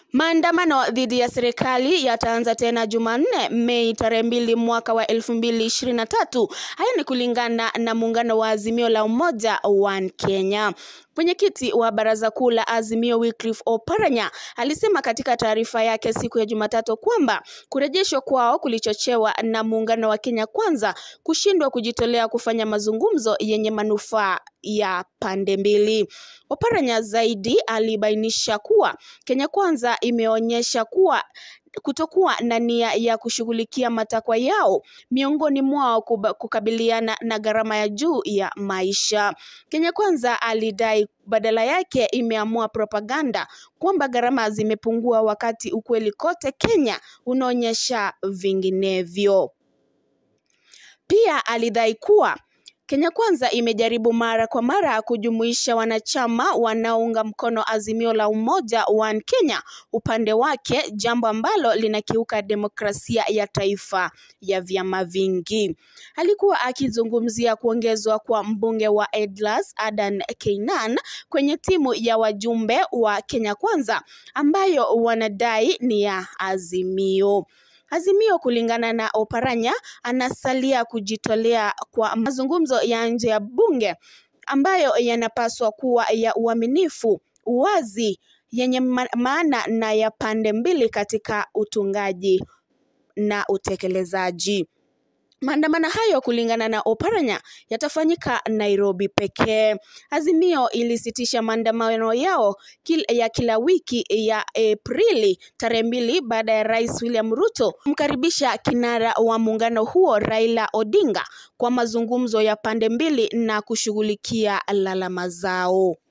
Maandamano dhidi ya serikali yataanza tena Jumanne, Mei tarehe 2 mwaka wa 2023. Haya ni kulingana na muungano wa Azimio la Umoja One Kenya. Mwenyekiti wa Baraza Kuu la Azimio Wycliffe Oparanya alisema katika taarifa yake siku ya Jumatatu kwamba kurejeshwa kwao kulichochewa na muungano wa Kenya Kwanza kushindwa kujitolea kufanya mazungumzo yenye manufaa ya pande mbili. Oparanya zaidi alibainisha kuwa Kenya Kwanza imeonyesha kuwa kutokuwa na nia ya kushughulikia matakwa yao, miongoni mwao kukabiliana na gharama ya juu ya maisha. Kenya Kwanza alidai badala yake imeamua propaganda kwamba gharama zimepungua wakati ukweli kote Kenya unaonyesha vinginevyo. Pia alidai kuwa Kenya Kwanza imejaribu mara kwa mara kujumuisha wanachama wanaounga mkono Azimio la Umoja One Kenya upande wake, jambo ambalo linakiuka demokrasia ya taifa ya vyama vingi. Alikuwa akizungumzia kuongezwa kwa mbunge wa Edlas Adan Keynan kwenye timu ya wajumbe wa Kenya Kwanza ambayo wanadai ni ya Azimio. Azimio kulingana na Oparanya anasalia kujitolea kwa mazungumzo ya nje ya bunge ambayo yanapaswa kuwa ya uaminifu, uwazi, yenye maana na ya pande mbili katika utungaji na utekelezaji. Maandamano hayo kulingana na Oparanya yatafanyika Nairobi pekee. Azimio ilisitisha maandamano yao ya kila wiki ya Aprili tarehe 2 baada ya Rais William Ruto kumkaribisha kinara wa muungano huo Raila Odinga kwa mazungumzo ya pande mbili na kushughulikia lalama zao.